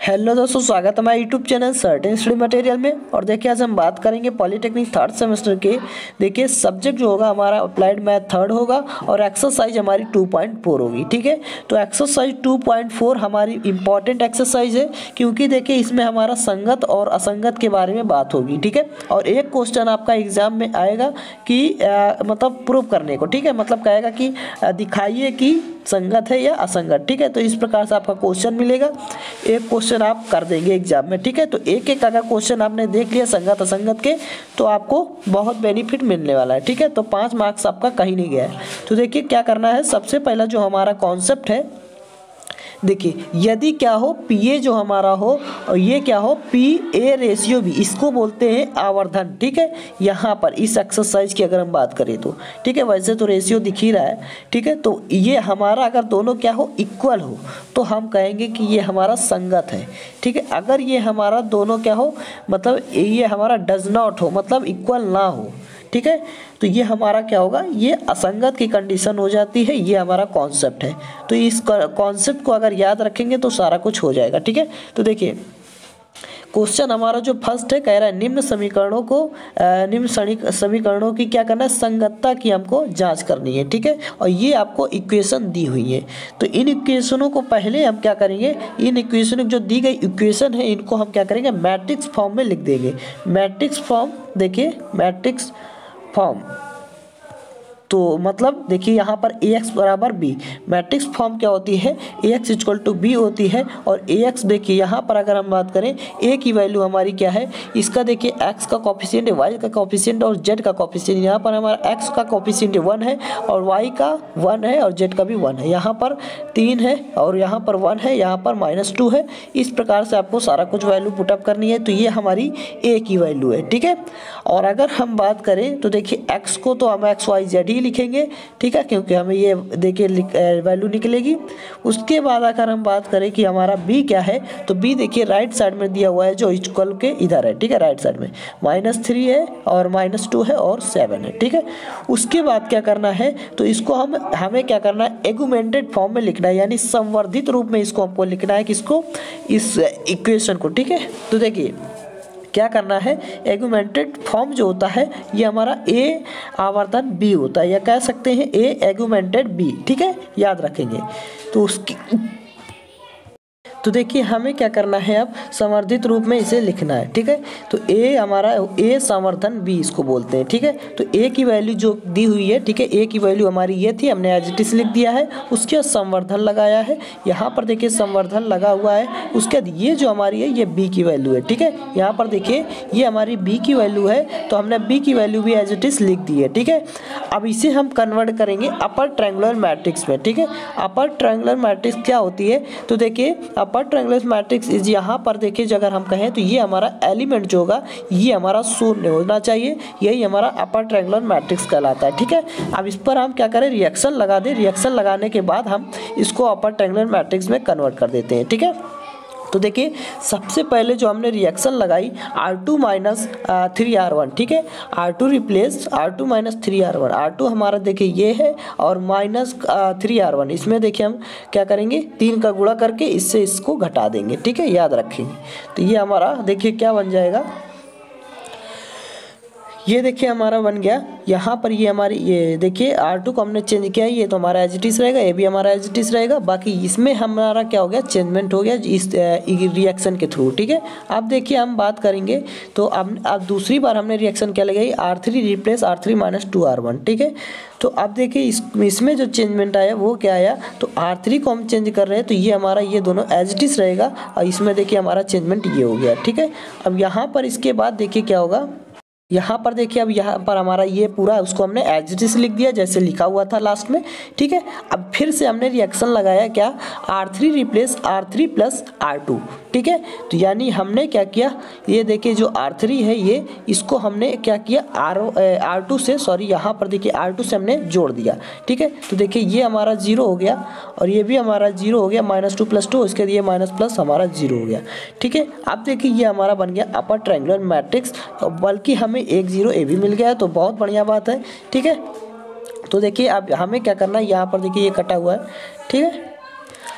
Hello दोस्तों, स्वागत है हमारे YouTube channel certain study material में। और देखिए आज हम बात करेंगे पॉलिटेक्निक थर्ड सेमेस्टर के। देखिए सब्जेक्ट जो होगा हमारा अप्लाइड मैथ थर्ड होगा और एक्सरसाइज हमारी 2.4 होगी। ठीक है, तो एक्सरसाइज 2.4 हमारी इंपॉर्टेंट एक्सरसाइज है, क्योंकि देखिए इसमें हमारा संगत और असंगत के बारे में बात होगी। ठीक है, और एक क्वेश्चन आपका एग्जाम में आएगा कि मतलब प्रूव करने को। ठीक है, मतलब कहेगा कि दिखाइए कि संगत है या असंगत। ठीक है, तो इस प्रकार से आपका क्वेश्चन मिलेगा। एक क्वेश्चन आप कर देंगे एग्जाम में। ठीक है, तो एक एक अगर क्वेश्चन आपने देख लिया संगत असंगत के, तो आपको बहुत बेनिफिट मिलने वाला है। ठीक है, तो 5 मार्क्स आपका कहीं नहीं गया है। तो देखिए क्या करना है, सबसे पहला जो हमारा कॉन्सेप्ट है, देखिए यदि क्या हो पीए जो हमारा हो और ये क्या हो पी ए रेशियो भी, इसको बोलते हैं आवर्धन। ठीक है, यहाँ पर इस एक्सरसाइज की अगर हम बात करें तो ठीक है, वैसे तो रेशियो दिख ही रहा है। ठीक है, तो ये हमारा अगर दोनों क्या हो इक्वल हो तो हम कहेंगे कि ये हमारा संगत है। ठीक है, अगर ये हमारा दोनों क्या हो मतलब ये हमारा डज नॉट हो, मतलब इक्वल ना हो। ठीक है, तो ये हमारा क्या होगा, ये असंगत की कंडीशन हो जाती है। ये हमारा कॉन्सेप्ट है, तो इस कॉन्सेप्ट को अगर याद रखेंगे तो सारा कुछ हो जाएगा। ठीक है, तो देखिए क्वेश्चन हमारा जो फर्स्ट है, कह रहा है निम्न समीकरणों को निम्न समीकरणों की क्या करना है, संगतता की हमको जांच करनी है। ठीक है, और ये आपको इक्वेशन दी हुई है। तो इन इक्वेशनों को पहले हम क्या करेंगे, इन इक्वेशन जो दी गई इक्वेशन है इनको हम क्या करेंगे, मैट्रिक्स फॉर्म में लिख देंगे। मैट्रिक्स फॉर्म, देखिए मैट्रिक्स फॉर्म, तो मतलब देखिए यहाँ पर ax बराबर b, मैट्रिक्स फॉर्म क्या होती है, ax इक्वल टू b होती है। और ax देखिए यहाँ पर अगर हम बात करें a की वैल्यू हमारी क्या है, इसका देखिए x का कॉफिशिएंट है, y का कॉफिशिएंट और z का कॉफिशिएंट। यहाँ पर हमारा x का कॉफिशिएंट 1 है और y का 1 है और z का भी 1 है। यहाँ पर 3 है और यहाँ पर 1 है, यहाँ पर -2 है। इस प्रकार से आपको सारा कुछ वैल्यू पुटअप करनी है। तो ये हमारी a की वैल्यू है। ठीक है, और अगर हम बात करें तो देखिए x को तो हम x y z लिखेंगे। ठीक है, क्योंकि हमें ये देखिए वैल्यू निकलेगी। उसके बाद अगर हम बात करें कि हमारा b क्या है, तो b देखिए राइट साइड में दिया हुआ है जो इक्वल के इधर है। ठीक है, राइट साइड में -3 है और -2 है और 7 है। ठीक है, उसके बाद क्या करना है, तो इसको हमें क्या करना है, एगुमेंटेड फॉर्म में लिखना है, यानी संवर्धित रूप में इसको हमको लिखना है, किसको, इस इक्वेशन को। ठीक है, तो देखिए क्या करना है, एगुमेंटेड फॉर्म जो होता है ये हमारा ए आवर्धन बी होता है, या कह सकते हैं ए एगुमेंटेड बी। ठीक है, याद रखेंगे। तो उसकी तो देखिए हमें क्या करना है, अब संवर्धित रूप में इसे लिखना है। ठीक है, तो ए हमारा ए संवर्धन बी इसको बोलते हैं। ठीक है, तो ए की वैल्यू जो दी हुई है, ठीक है, ए की वैल्यू हमारी ये थी, हमने एज इट इज लिख दिया है। उसके बाद संवर्धन लगाया है, यहाँ पर देखिए संवर्धन लगा हुआ है। उसके बाद ये जो हमारी है ये बी की वैल्यू है। ठीक है, यहाँ पर देखिए ये हमारी बी की वैल्यू है, तो हमने बी की वैल्यू भी एज इट इज लिख दी है। ठीक है, अब इसे हम कन्वर्ट करेंगे अपर ट्रायंगुलर मैट्रिक्स में। ठीक है, अपर ट्रायंगुलर मैट्रिक्स क्या होती है, तो देखिए अपर ट्रायंगुलर मैट्रिक्स इज, यहाँ पर देखिए अगर हम कहें तो ये हमारा एलिमेंट जो होगा ये हमारा शून्य होना चाहिए, यही हमारा अपर ट्रायंगुलर मैट्रिक्स कहलाता है। ठीक है, अब इस पर हम क्या करें, रिएक्शन लगा दें। रिएक्शन लगाने के बाद हम इसको अपर ट्रायंगुलर मैट्रिक्स में कन्वर्ट कर देते हैं। ठीक है, तो देखिए सबसे पहले जो हमने रिएक्शन लगाई R2 - 3R1। ठीक है, R2 replace R2 - 3R1। R2 हमारा देखिए ये है और -3R1, इसमें देखिए हम क्या करेंगे, 3 का गुणा करके इससे इसको घटा देंगे। ठीक है, याद रखेंगे। तो ये हमारा देखिए क्या बन जाएगा, ये देखिए हमारा बन गया। यहाँ पर ये हमारी ये देखिए R2 को हमने चेंज किया, ये तो हमारा एज इट इज रहेगा, ये भी हमारा एज इट इज रहेगा। बाकी इसमें हमारा क्या हो गया, चेंजमेंट हो गया इस रिएक्शन के थ्रू। ठीक है, अब देखिए हम बात करेंगे तो अब दूसरी बार हमने रिएक्शन क्या लगाई, R3 रिप्लेस R3 - 2R1। ठीक है, तो अब देखिए इसमें जो चेंजमेंट आया वो क्या आया, तो R3 को हम चेंज कर रहे हैं, तो ये हमारा ये दोनों एज इट इज रहेगा और इसमें देखिए हमारा चेंजमेंट ये हो गया। ठीक है, अब यहाँ पर इसके बाद देखिए क्या होगा, यहाँ पर देखिए अब यहाँ पर हमारा ये पूरा उसको हमने एज इट इज लिख दिया जैसे लिखा हुआ था लास्ट में। ठीक है, अब फिर से हमने रिएक्शन लगाया क्या, R3 रिप्लेस R3 + R2। ठीक है, तो यानी हमने क्या किया, ये देखिए जो R3 है ये, इसको हमने क्या किया R2 से, सॉरी यहाँ पर देखिए R2 से हमने जोड़ दिया। ठीक है, तो देखिए ये हमारा 0 हो गया और ये भी हमारा 0 हो गया, -2 + 2, इसके लिए माइनस प्लस हमारा 0 हो गया। ठीक है, अब देखिए ये हमारा बन गया अपर ट्रायंगुलर मैट्रिक्स, बल्कि हमें 1 0 ए भी मिल गया है, तो बहुत बढ़िया बात है। ठीक है, तो देखिए अब हमें क्या करना है, यहाँ पर देखिए ये कटा हुआ है। ठीक है,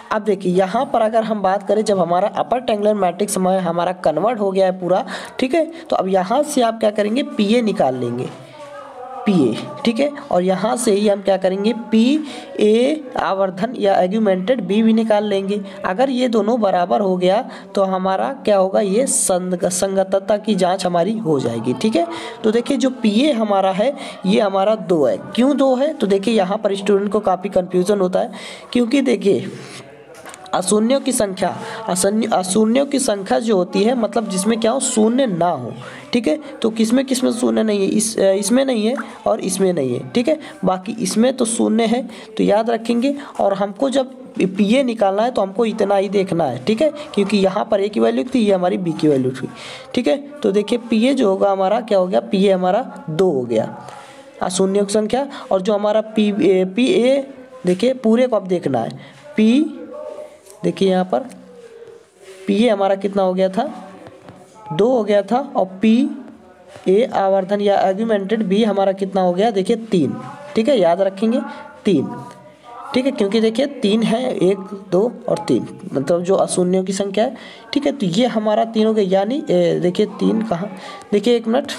अब देखिए यहाँ पर अगर हम बात करें, जब हमारा अपर ट्रायंगुलर मैट्रिक्स में हमारा कन्वर्ट हो गया है पूरा, ठीक है, तो अब यहाँ से आप क्या करेंगे, पी ए निकाल लेंगे, पी ए, ठीक है, और यहाँ से ही हम क्या करेंगे, पी ए आवर्धन या एग्यूमेंटेड बी भी निकाल लेंगे। अगर ये दोनों बराबर हो गया तो हमारा क्या होगा, ये संगतता की जांच हमारी हो जाएगी, ठीक है। तो देखिए जो पी ए हमारा है ये हमारा 2 है। क्यों 2 है, तो देखिए यहाँ पर स्टूडेंट को काफ़ी कन्फ्यूज़न होता है, क्योंकि देखिए अशून्यों की संख्या जो होती है, मतलब जिसमें क्या हो, शून्य ना हो, ठीक है। तो किसमें शून्य नहीं है, इसमें नहीं है और इसमें नहीं है, ठीक है, बाकी इसमें तो शून्य है। तो याद रखेंगे, और हमको जब पी ए निकालना है तो हमको इतना ही देखना है, ठीक है, क्योंकि यहाँ पर ए की वैल्यू थी, ये हमारी बी की वैल्यू थी, ठीक है। तो देखिए पी ए जो होगा हमारा क्या हो गया, पी ए हमारा 2 हो गया अशून्यों की संख्या, और जो हमारा पी ए देखिए पूरे को अब देखना है, पी देखिए यहाँ पर पी ए हमारा कितना हो गया था, 2 हो गया था, और पी ए आवर्धन या आर्ग्यूमेंटेड बी हमारा कितना हो गया, देखिए 3, ठीक है, याद रखेंगे 3, ठीक है, क्योंकि देखिए 3 है, 1 2 और 3, मतलब जो अशून्यों की संख्या है, ठीक है। तो ये हमारा 3 हो गया, यानी देखिए 3 कहाँ, देखिए 1 मिनट,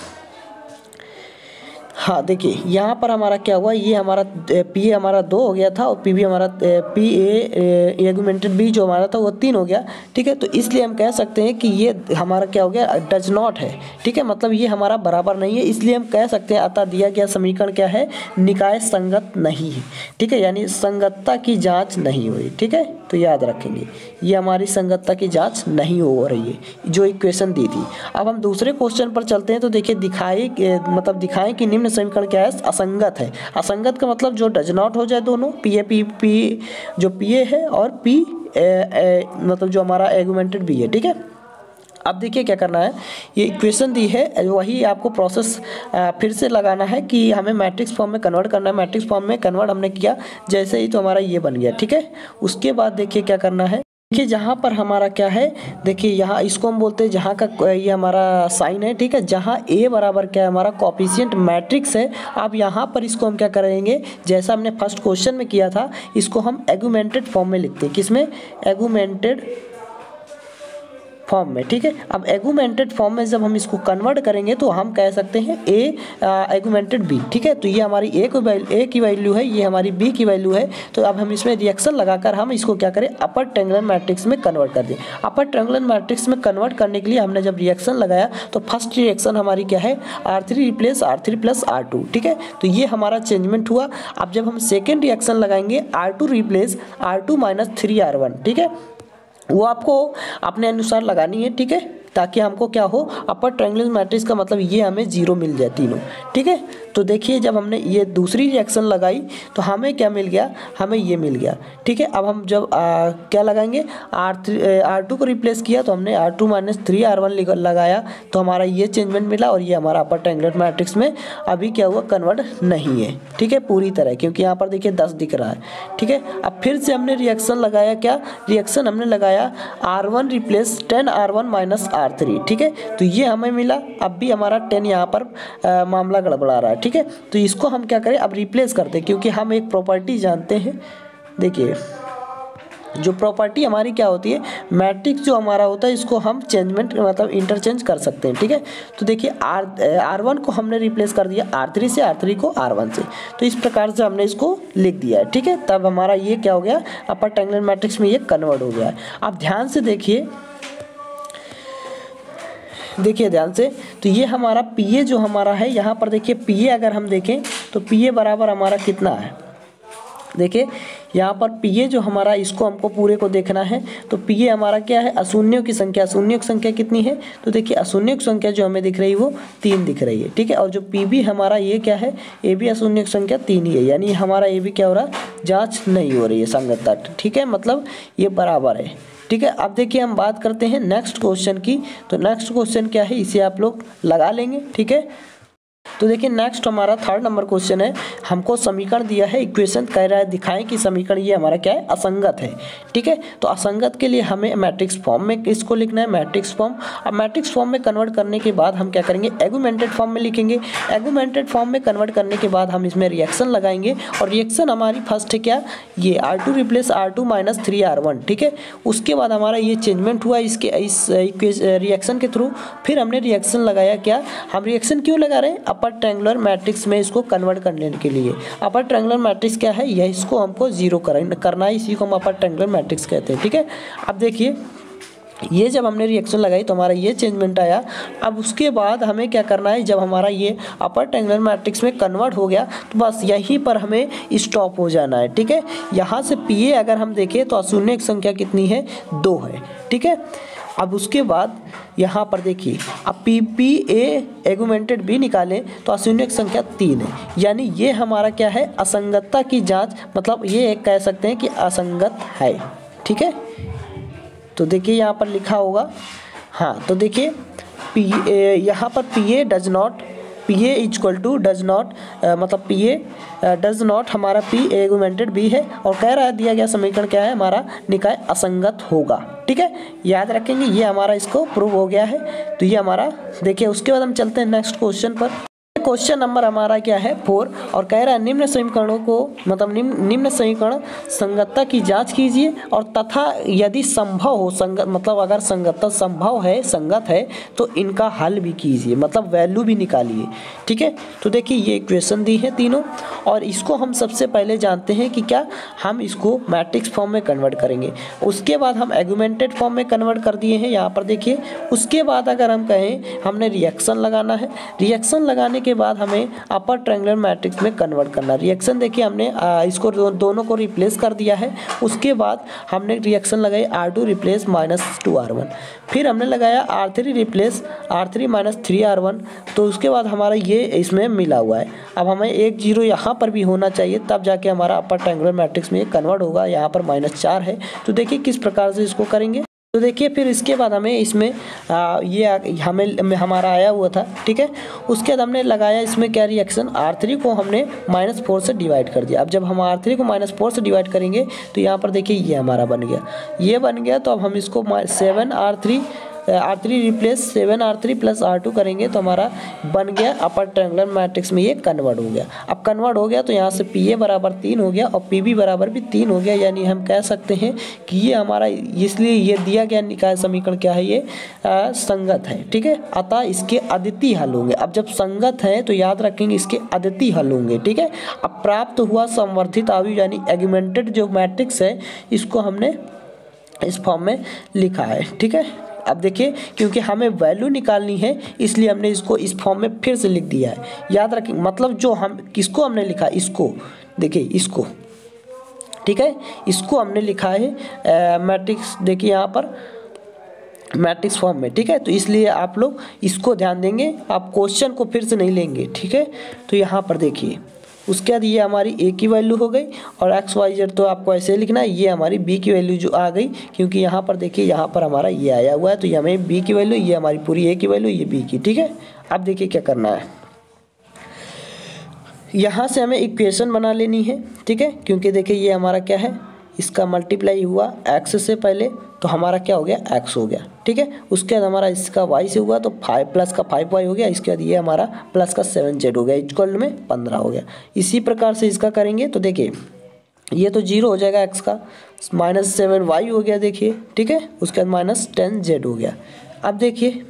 हाँ देखिए यहाँ पर हमारा क्या हुआ, ये हमारा पी ए हमारा 2 हो गया था, और पी बी हमारा पी ए एग्यूमेंटेड बी जो हमारा था वो 3 हो गया, ठीक है। तो इसलिए हम कह सकते हैं कि ये हमारा क्या हो गया, डज नॉट है, ठीक है, मतलब ये हमारा बराबर नहीं है। इसलिए हम कह सकते हैं अतः दिया गया समीकरण क्या है, निकाय संगत नहीं है, ठीक है, यानी संगतता की जाँच नहीं हुई, ठीक है। तो याद रखेंगे ये हमारी संगतता की जाँच नहीं हो रही है, जो इक्वेशन दी थी। अब हम दूसरे क्वेश्चन पर चलते हैं। तो देखिए दिखाएं कि निम्न समीकरण क्या है, असंगत है। असंगत का मतलब जो डज नॉट हो जाए, दोनों पी जो पी ए है और पी मतलब जो हमारा एग्यूमेंटेड बी है, ठीक है। अब देखिए क्या करना है, ये इक्वेशन दी है, वही आपको प्रोसेस फिर से लगाना है कि हमें मैट्रिक्स फॉर्म में कन्वर्ट करना है। मैट्रिक्स फॉर्म में कन्वर्ट हमने किया जैसे ही, तो हमारा ये बन गया, ठीक है। उसके बाद देखिए क्या करना है, देखिए जहाँ पर हमारा क्या है, देखिए यहाँ इसको हम बोलते हैं, जहाँ का ये हमारा साइन है, ठीक है, जहाँ ए बराबर क्या है, हमारा कोएफिशिएंट मैट्रिक्स है। अब यहाँ पर इसको हम क्या करेंगे, जैसा हमने फर्स्ट क्वेश्चन में किया था, इसको हम एग्यूमेंटेड फॉर्म में लिखते हैं, किसमें, एग्यूमेंटेड फॉर्म में, ठीक है। अब एग्यूमेंटेड फॉर्म में जब हम इसको कन्वर्ट करेंगे तो हम कह सकते हैं ए एग्यूमेंटेड बी, ठीक है। तो ये हमारी ए की वैल्यू है, ये हमारी बी की वैल्यू है। तो अब हम इसमें रिएक्शन लगाकर हम इसको क्या करें, अपर ट्रायंगुलर मैट्रिक्स में कन्वर्ट कर दें। अपर ट्रायंगुलर मैट्रिक्स में कन्वर्ट करने के लिए हमने जब रिएक्शन लगाया तो फर्स्ट रिएक्शन हमारी क्या है, R3 replace R3 plus R2, ठीक है। तो ये हमारा चेंजमेंट हुआ। अब जब हम सेकेंड रिएक्शन लगाएंगे, R2 replace R2 minus 3R1, ठीक है, वो आपको अपने अनुसार लगानी है, ठीक है, ताकि हमको क्या हो, अपर ट्रायंगुलर मैट्रिक्स का मतलब ये हमें 0 मिल जाए तीनों, ठीक है। तो देखिए जब हमने ये दूसरी रिएक्शन लगाई तो हमें क्या मिल गया, हमें ये मिल गया, ठीक है। अब हम जब क्या लगाएंगे, R2 को रिप्लेस किया तो हमने R2 माइनस 3R1 लगाया, तो हमारा ये चेंजमेंट मिला, और ये हमारा अपर ट्रायंगुलर मैट्रिक्स में अभी क्या हुआ, कन्वर्ट नहीं है, ठीक है, पूरी तरह, क्योंकि यहाँ पर देखिए 10 दिख रहा है, ठीक है। अब फिर से हमने रिएक्शन लगाया, क्या रिएक्शन हमने लगाया, R1 replace 10R1 minus R3, ठीक है। तो ये हमें मिला, अब भी हमारा 10 यहाँ पर मामला गड़बड़ा रहा है, ठीक है। तो इसको हम क्या करें, अब रिप्लेस करते हैं, क्योंकि हम एक प्रॉपर्टी जानते हैं। देखिए जो प्रॉपर्टी हमारी क्या होती है, मैट्रिक्स जो हमारा होता है इसको हम चेंजमेंट मतलब इंटरचेंज कर सकते हैं, ठीक है। तो देखिए R1 को हमने रिप्लेस कर दिया R3 से, R3 को R1 से, तो इस प्रकार से हमने इसको लिख दिया है, ठीक है। तब हमारा ये क्या हो गया, अपर ट्रायंगुलर मैट्रिक्स में ये कन्वर्ट हो गया है। आप ध्यान से देखिए ध्यान से, तो ये हमारा पी ए जो हमारा है, यहाँ पर देखिए पी ए अगर हम देखें तो पी ए बराबर हमारा कितना है, देखिए यहाँ पर पी ए जो हमारा, इसको हमको पूरे को देखना है। तो पी ए हमारा क्या है, अशून्यों की संख्या। अशून्यों की संख्या कितनी है, तो देखिए अशून्यों की संख्या जो हमें दिख रही है वो 3 दिख रही है, ठीक है। और जो पी बी हमारा ये क्या है, ए बी अशून्यों की संख्या 3 ही है, यानी हमारा ए बी क्या हो रहा है, जाँच नहीं हो रही है संगतता, ठीक है, मतलब ये बराबर है, ठीक है। अब देखिए हम बात करते हैं नेक्स्ट क्वेश्चन की। तो नेक्स्ट क्वेश्चन क्या है, इसे आप लोग लगा लेंगे, ठीक है। तो देखिए नेक्स्ट हमारा 3rd नंबर क्वेश्चन है। हमको समीकरण दिया है, इक्वेशन कह रहा है दिखाएं कि समीकरण ये हमारा क्या है, असंगत है। ठीक है, तो असंगत के लिए हमें मैट्रिक्स फॉर्म में इसको लिखना है, मैट्रिक्स फॉर्म। अब मैट्रिक्स फॉर्म में कन्वर्ट करने के बाद हम क्या करेंगे, एगुमेंटेड फॉर्म में लिखेंगे। एगुमेंटेड फॉर्म में कन्वर्ट करने के बाद हम इसमें रिएक्शन लगाएंगे, और रिएक्शन हमारी फर्स्ट है क्या, ये R2 replace R2 minus 3R1। ठीक है, उसके बाद हमारा ये चेंजमेंट हुआ इस रिएक्शन के थ्रू। फिर हमने रिएक्शन लगाया क्या, हम रिएक्शन क्यों लगा रहे हैं, अपर ट्रायंगुलर मैट्रिक्स में इसको कन्वर्ट करने के लिए। अपर ट्रायंगुलर मैट्रिक्स क्या है, यह इसको हमको जीरो करना है, इसी को हम अपर ट्रायंगुलर मैट्रिक्स कहते हैं। ठीक है, अब देखिए ये जब हमने रिएक्शन लगाई तो हमारा ये चेंजमेंट आया। अब उसके बाद हमें क्या करना है, जब हमारा ये अपर ट्रायंगुलर मैट्रिक्स में कन्वर्ट हो गया तो बस यहीं पर हमें स्टॉप हो जाना है। ठीक है, यहाँ से PA अगर हम देखें तो अशून्य संख्या कितनी है, 2 है। ठीक है, अब उसके बाद यहाँ पर देखिए, अब PA एगुमेंटेड B निकालें तो अशून्य संख्या 3 है, यानी ये हमारा क्या है, असंगतता की जांच, मतलब ये कह सकते हैं कि असंगत है। ठीक है, तो देखिए यहाँ पर लिखा होगा, हाँ तो देखिए यहाँ पर PA does not, PA equal to does not, मतलब PA डज नॉट, हमारा P एगुमेंटेड B है, और कह रहा है दिया गया समीकरण क्या है, हमारा निकाय असंगत होगा। ठीक है, याद रखेंगे, ये हमारा इसको प्रूव हो गया है। तो ये हमारा देखिए, उसके बाद हम चलते हैं नेक्स्ट क्वेश्चन पर। क्वेश्चन नंबर हमारा क्या है 4, और कह रहा है निम्न समीकरणों को, मतलब निम्न समीकरण संगतता की जांच कीजिए, और तथा यदि संभव हो संगत, मतलब अगर संगतता संभव है, संगत है, तो इनका हल भी कीजिए, मतलब वैल्यू भी निकालिए। ठीक है, तो देखिए ये इक्वेशन दी है तीनों, और इसको हम सबसे पहले जानते हैं कि क्या, हम इसको मैट्रिक्स फॉर्म में कन्वर्ट करेंगे। उसके बाद हम एगुमेंटेड फॉर्म में कन्वर्ट कर दिए हैं यहाँ पर देखिए। उसके बाद अगर हम कहें हमने रिएक्शन लगाना है, रिएक्शन लगाने के बाद हमें अपर ट्रायंगुलर मैट्रिक्स में कन्वर्ट करना। रिएक्शन देखिए हमने इसको दोनों को रिप्लेस कर दिया है। उसके बाद हमने रिएक्शन लगाई R2 रिप्लेस माइनस 2R1, फिर हमने लगाया R3 replace R3 minus 3R1। तो उसके बाद हमारा ये इसमें मिला हुआ है। अब हमें एक 0 यहाँ पर भी होना चाहिए, तब जाके हमारा अपर ट्रायंगुलर मैट्रिक्स में ये कन्वर्ट होगा। यहाँ पर -4 है, तो देखिए किस प्रकार से इसको करेंगे। तो देखिए फिर इसके बाद हमें इसमें ये हमें हमारा आया हुआ था। ठीक है, उसके बाद हमने लगाया इसमें क्या, रिएक्शन R3 को हमने -4 से डिवाइड कर दिया। अब जब हम R3 को -4 से डिवाइड करेंगे तो यहाँ पर देखिए ये हमारा बन गया, ये बन गया। तो अब हम इसको 7R3 replace 7R3 plus R2 करेंगे तो हमारा बन गया अपर ट्रायंगुलर मैट्रिक्स में ये कन्वर्ट हो गया। अब कन्वर्ट हो गया तो यहाँ से PA बराबर 3 हो गया और PB बराबर भी 3 हो गया, यानी हम कह सकते हैं कि ये हमारा, इसलिए ये दिया गया निकाय समीकरण क्या है, ये संगत है। ठीक है, अतः इसके अद्वितीय हल होंगे। अब जब संगत है तो याद रखेंगे इसके अद्वितीय हल होंगे। ठीक है, अब प्राप्त हुआ संवर्धित आव्यूह यानी एगुमेंटेड जो मैट्रिक्स है, इसको हमने इस फॉर्म में लिखा है। ठीक है, अब देखिए क्योंकि हमें वैल्यू निकालनी है इसलिए हमने इसको इस फॉर्म में फिर से लिख दिया है। याद रखें, मतलब जो हम किसको हमने लिखा, इसको देखिए, इसको, ठीक है, इसको हमने लिखा है मैट्रिक्स, देखिए यहाँ पर मैट्रिक्स फॉर्म में। ठीक है, तो इसलिए आप लोग इसको ध्यान देंगे, आप क्वेश्चन को फिर से नहीं लेंगे। ठीक है, तो यहाँ पर देखिए, उसके बाद ये हमारी A की वैल्यू हो गई, और XYZ तो आपको ऐसे लिखना है। ये हमारी B की वैल्यू जो आ गई, क्योंकि यहाँ पर देखिए यहाँ पर हमारा ये आया हुआ है, तो ये हमें B की वैल्यू, ये हमारी पूरी A की वैल्यू, ये B की। ठीक है, अब देखिए क्या करना है, यहाँ से हमें इक्वेशन बना लेनी है। ठीक है, क्योंकि देखिए ये हमारा क्या है, इसका मल्टीप्लाई हुआ x से पहले, तो हमारा क्या हो गया, x हो गया। ठीक है, उसके बाद हमारा इसका y से हुआ तो 5 प्लस का 5y हो गया। इसके बाद ये हमारा प्लस का 7z हो गया, इक्वल में 15 हो गया। इसी प्रकार से इसका करेंगे तो देखिए ये तो 0 हो जाएगा, x का -7y हो गया देखिए। ठीक है, उसके बाद -10z हो गया। अब देखिए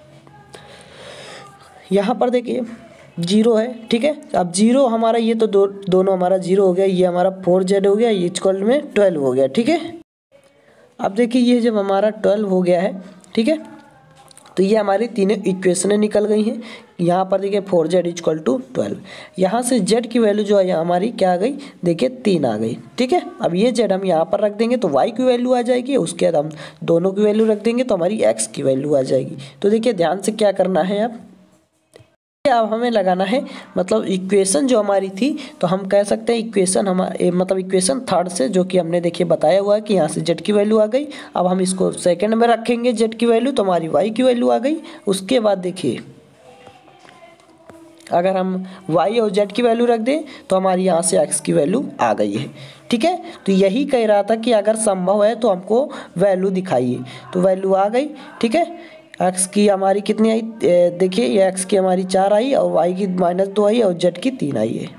यहाँ पर देखिए 0 है। ठीक है, अब 0 हमारा, ये तो दोनों हमारा 0 हो गया, ये हमारा 4z हो गया, ये इक्वल में 12 हो गया। ठीक है, अब देखिए ये जब हमारा 12 हो गया है, ठीक है, तो ये हमारी तीनों इक्वेशनें निकल गई हैं। यहाँ पर देखिए 4z इक्वल टू 12, यहाँ से z की वैल्यू जो है हमारी क्या आ गई, देखिए 3 आ गई। ठीक है, अब ये z हम यहाँ पर रख देंगे तो y की वैल्यू आ जाएगी, उसके बाद हम दोनों की वैल्यू रख देंगे तो हमारी x की वैल्यू आ जाएगी। तो देखिए ध्यान से क्या करना है, अब हमें लगाना है, मतलब इक्वेशन जो हमारी थी, तो हम कह सकते हैं इक्वेशन हमारे, मतलब इक्वेशन 3rd से, जो कि हमने देखिए बताया हुआ है कि यहाँ से z की वैल्यू आ गई। अब हम इसको सेकंड में रखेंगे z की वैल्यू, तो हमारी y की वैल्यू आ गई। उसके बाद देखिए अगर हम y और z की वैल्यू रख दें तो हमारी यहाँ से x की वैल्यू आ गई है। ठीक है, तो यही कह रहा था कि अगर संभव है तो हमको वैल्यू दिखाइए, तो वैल्यू आ गई। ठीक है, x की हमारी कितनी आई, देखिए ये x की हमारी 4 आई और y की -2 आई और z की 3 आई है।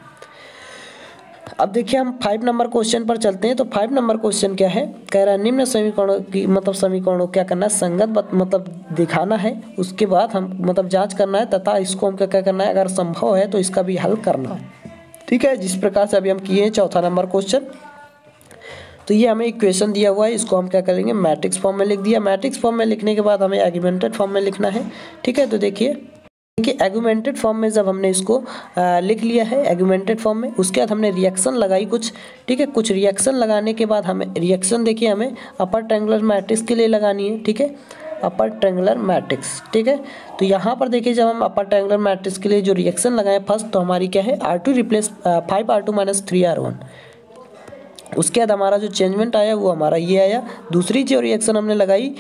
अब देखिए हम 5 नंबर क्वेश्चन पर चलते हैं। तो 5 नंबर क्वेश्चन क्या है, कह रहा है निम्न समीकरणों की मतलब समीकरणों क्या करना है, संगत मतलब दिखाना है, उसके बाद हम मतलब जांच करना है तथा इसको हम क्या करना है, अगर संभव है तो इसका भी हल करना है। ठीक है, जिस प्रकार से अभी हम किए हैं चौथा नंबर क्वेश्चन। तो ये हमें इक्वेशन दिया हुआ है, इसको हम क्या करेंगे मैट्रिक्स फॉर्म में लिख दिया। मैट्रिक्स फॉर्म में लिखने के बाद हमें आर्गुमेंटेड फॉर्म में लिखना है। ठीक है, तो देखिए आर्गुमेंटेड फॉर्म में जब हमने इसको लिख लिया है आर्गुमेंटेड फॉर्म में, उसके बाद हमने रिएक्शन लगाई कुछ। ठीक है, कुछ रिएक्शन लगाने के बाद हमें रिएक्शन देखिए हमें अपर ट्रायंगुलर मैट्रिक्स के लिए लगानी है। ठीक है, अपर ट्रायंगुलर मैट्रिक्स। ठीक है, तो यहाँ पर देखिए जब हम अपर ट्रायंगुलर मैट्रिक्स के लिए जो रिएक्शन लगाए फर्स्ट, तो हमारी क्या है R2 रिप्लेस 5R2 - 3R1। उसके बाद हमारा जो चेंजमेंट आया वो हमारा ये आया। दूसरी जो रिएक्शन हमने लगाई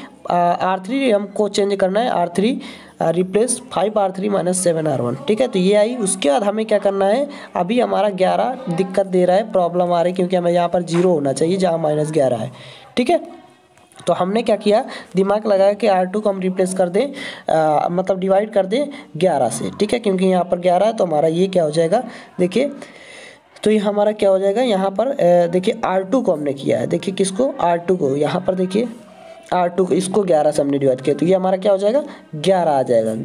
R3 हमको चेंज करना है, R3 रिप्लेस 5R3 - 7R1। ठीक है, तो ये आई। उसके बाद हमें क्या करना है, अभी हमारा 11 दिक्कत दे रहा है, प्रॉब्लम आ रही है, क्योंकि हमें यहाँ पर 0 होना चाहिए जहाँ -11 है। ठीक है, तो हमने क्या किया, दिमाग लगाया कि R2 को हम रिप्लेस कर दें, मतलब डिवाइड कर दें 11 से। ठीक है, क्योंकि यहाँ पर 11 है तो हमारा ये क्या हो जाएगा, देखिए तो ये हमारा क्या हो जाएगा, यहाँ पर देखिए R2 को हमने किया है, देखिए किसको, R2 को, यहाँ पर देखिए R2 को, इसको 11 से हमने डिवाइड किया, तो ये हमारा क्या हो जाएगा 11 आ जाएगा।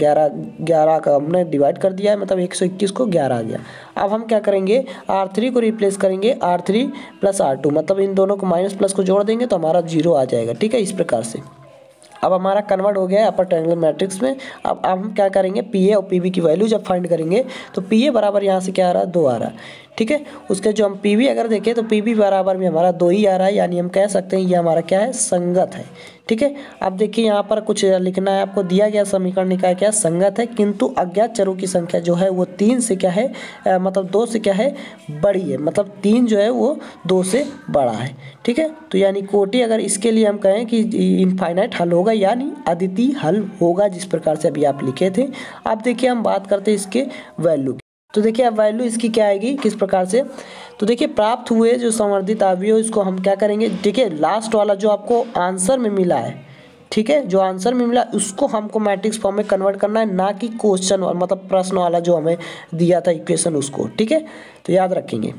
11 का हमने डिवाइड कर दिया है, मतलब 121 को 11 आ गया। अब हम क्या करेंगे, R3 को रिप्लेस करेंगे R3 + R2, मतलब इन दोनों को माइनस प्लस को जोड़ देंगे तो हमारा 0 आ जाएगा। ठीक है, इस प्रकार से अब हमारा कन्वर्ट हो गया है अपर ट्रायंगुलर मैट्रिक्स में। अब हम क्या करेंगे, PA और PB की वैल्यू जब फाइंड करेंगे तो PA बराबर यहाँ से क्या आ रहा है, 2 आ रहा है। ठीक है, उसके जो हम PB अगर देखें तो PB बराबर में हमारा 2 ही आ रहा है, यानी हम कह सकते हैं ये हमारा क्या है, संगत है। ठीक है, अब देखिए यहाँ पर कुछ लिखना है, आपको दिया गया समीकरण निकाय क्या संगत है, किंतु अज्ञात चरों की संख्या जो है वो 3 से क्या है, मतलब 2 से क्या है, बड़ी है, मतलब 3 जो है वो 2 से बड़ा है। ठीक है, तो यानी कोटि अगर इसके लिए हम कहें कि इनफाइनाइट हल होगा, यानी अद्वितीय हल होगा, जिस प्रकार से अभी आप लिखे थे। अब देखिए हम बात करते हैं इसके वैल्यू की। तो देखिए अब वैल्यू इसकी क्या आएगी, किस प्रकार से, तो देखिए प्राप्त हुए जो संवर्धित अवयव इसको हम क्या करेंगे, देखिए लास्ट वाला जो आपको आंसर में मिला है, ठीक है, जो आंसर में मिला उसको हमको मैट्रिक्स फॉर्म में कन्वर्ट करना है, ना कि क्वेश्चन मतलब प्रश्न वाला जो हमें दिया था इक्वेशन उसको। ठीक है, तो याद रखेंगे,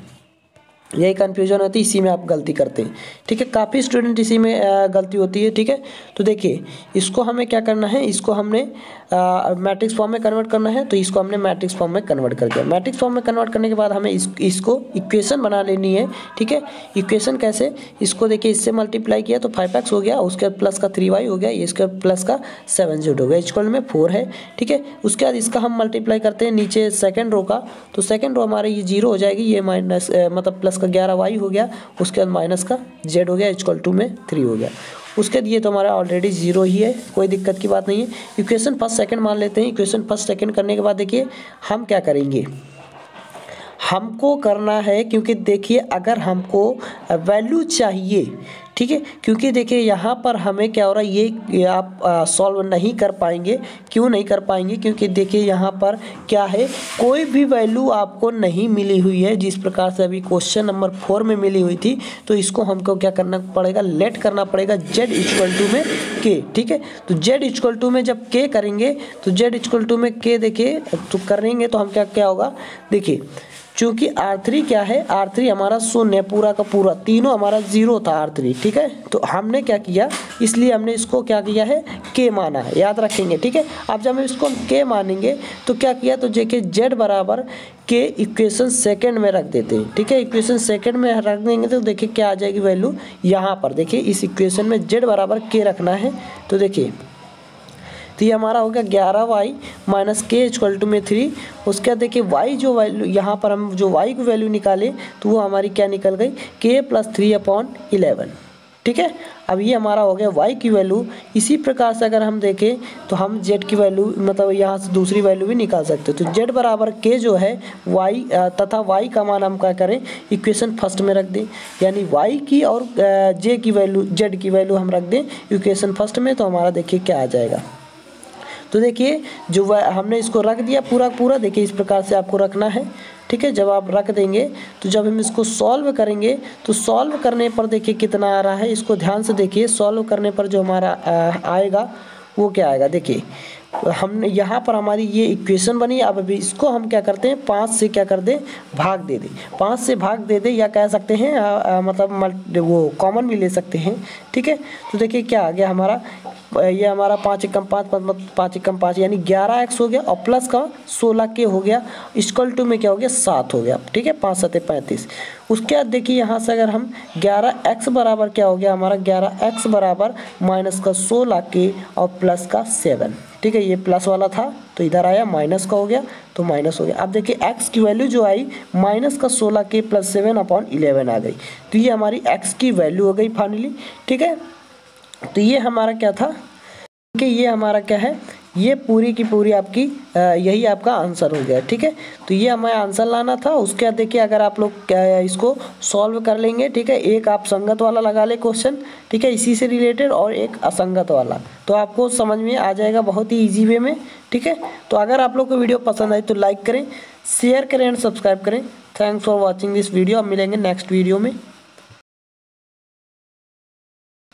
यही कन्फ्यूजन होती है, इसी में आप गलती करते हैं। ठीक है, काफ़ी स्टूडेंट इसी में गलती होती है। ठीक है, तो देखिए इसको हमें क्या करना है, इसको हमने मैट्रिक्स फॉर्म में कन्वर्ट करना है, तो इसको हमने मैट्रिक्स फॉर्म में कन्वर्ट कर दिया। मैट्रिक्स फॉर्म में कन्वर्ट करने के बाद हमें इसको इक्वेशन बना लेनी है। ठीक है, इक्वेशन कैसे, इसको देखिए इससे मल्टीप्लाई किया तो 5x हो गया, उसके बाद प्लस का 3y हो गया, इसके प्लस का 7z हो गया, इक्वल में 4 है। ठीक है, उसके बाद इसका हम मल्टीप्लाई करते हैं नीचे सेकंड रो का, तो सेकंड रो हमारे ये 0 हो जाएगी, ये माइनस मतलब प्लस का 11y हो गया, उसके बाद माइनस का z हो गया, इक्वल टू में 3 हो गया। उसके लिए तो हमारा ऑलरेडी 0 ही है, कोई दिक्कत की बात नहीं है। इक्वेशन फर्स्ट सेकंड मान लेते हैं। इक्वेशन फर्स्ट सेकंड करने के बाद देखिए हम क्या करेंगे, हमको करना है, क्योंकि देखिए अगर हमको वैल्यू चाहिए, ठीक है, क्योंकि देखिए यहाँ पर हमें क्या हो रहा है, ये आप सॉल्व नहीं कर पाएंगे। क्यों नहीं कर पाएंगे, क्योंकि देखिए यहाँ पर क्या है, कोई भी वैल्यू आपको नहीं मिली हुई है, जिस प्रकार से अभी क्वेश्चन नंबर 4 में मिली हुई थी। तो इसको हमको क्या करना पड़ेगा, लेट करना पड़ेगा z इक्वल टू में k। ठीक है, तो z इक्वल टू में जब k करेंगे तो z इक्वल टू में k देखिए तो करेंगे तो हम क्या होगा, देखिए चूँकि R3 क्या है, R3 हमारा शून्य है पूरा का पूरा, तीनों हमारा 0 था R3। ठीक है, तो हमने क्या किया, इसलिए हमने इसको क्या किया है, K माना है, याद रखेंगे। ठीक है, अब जब हम इसको K मानेंगे तो क्या किया, तो देखिए Z बराबर K इक्वेशन सेकंड में रख देते हैं। ठीक है, इक्वेशन सेकंड में रख देंगे तो देखिए क्या आ जाएगी वैल्यू, यहाँ पर देखिए इस इक्वेशन में Z बराबर K रखना है, तो देखिए तो ये हमारा हो गया 11y minus k equal to में 3। उसके बाद देखिए y जो वैल्यू यहाँ पर हम जो y की वैल्यू निकाले तो वो हमारी क्या निकल गई, k + 3/11। ठीक है, अब ये हमारा हो गया y की वैल्यू। इसी प्रकार से अगर हम देखें तो हम z की वैल्यू मतलब यहाँ से दूसरी वैल्यू भी निकाल सकते हैं। तो z बराबर k जो है y तथा y का मान हम क्या करें, इक्वेशन फर्स्ट में रख दें, यानी y की और z की वैल्यू हम रख दें इक्वेशन फर्स्ट में, तो हमारा देखिए क्या आ जाएगा। तो देखिए जो हमने इसको रख दिया पूरा पूरा, देखिए इस प्रकार से आपको रखना है, ठीक है। जब आप रख देंगे तो जब हम इसको सॉल्व करेंगे तो सॉल्व करने पर देखिए कितना आ रहा है, इसको ध्यान से देखिए। सॉल्व करने पर जो हमारा आएगा वो क्या आएगा, देखिए हमने यहाँ पर हमारी ये इक्वेशन बनी। अब अभी इसको हम क्या करते हैं, 5 से क्या कर दें, भाग दे दें। 5 से भाग दे दें या कह सकते हैं मतलब वो कॉमन भी ले सकते हैं, ठीक है। तो देखिए क्या आ गया हमारा, ये हमारा 5 एकम 5 एकम 5 यानी 11x हो गया और प्लस का 16k हो गया, इक्वल टू में क्या हो गया 7 हो गया, ठीक है। 5 7 35। उसके बाद देखिए यहाँ से अगर हम 11x बराबर क्या हो गया हमारा, 11x बराबर माइनस का 16k और प्लस का 7, ठीक है। ये प्लस वाला था तो इधर आया माइनस का हो गया तो माइनस हो गया। अब देखिए x की वैल्यू जो आई माइनस का 16k प्लस 7/11 आ गई, तो ये हमारी x की वैल्यू हो गई फाइनली, ठीक है। तो ये हमारा क्या था कि ये हमारा क्या है, ये पूरी की पूरी आपकी यही आपका आंसर हो गया, ठीक है। तो ये हमें आंसर लाना था। उसके बाद देखिए अगर आप लोग इसको सॉल्व कर लेंगे, ठीक है, एक आप संगत वाला लगा ले क्वेश्चन, ठीक है, इसी से रिलेटेड, और एक असंगत वाला, तो आपको समझ में आ जाएगा बहुत ही ईजी वे में, ठीक है। तो अगर आप लोग को वीडियो पसंद आई तो लाइक करें, शेयर करें एंड सब्सक्राइब करें। Thanks for watching this video. अब मिलेंगे नेक्स्ट वीडियो में।